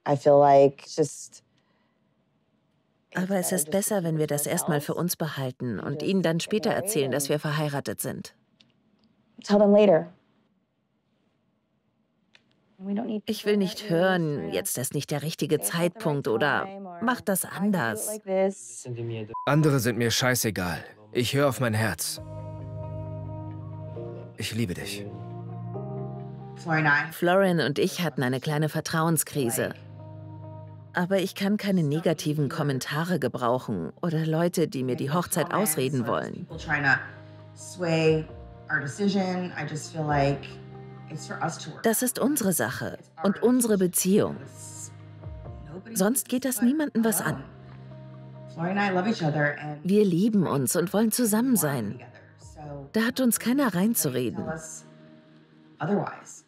Aber es ist besser, wenn wir das erstmal für uns behalten und ihnen dann später erzählen, dass wir verheiratet sind. Ich will nicht hören, jetzt ist nicht der richtige Zeitpunkt oder mach das anders. Andere sind mir scheißegal. Ich höre auf mein Herz. Ich liebe dich. Florian und ich hatten eine kleine Vertrauenskrise. Aber ich kann keine negativen Kommentare gebrauchen oder Leute, die mir die Hochzeit ausreden wollen. Das ist unsere Sache und unsere Beziehung. Sonst geht das niemandem was an. Wir lieben uns und wollen zusammen sein. Da hat uns keiner reinzureden.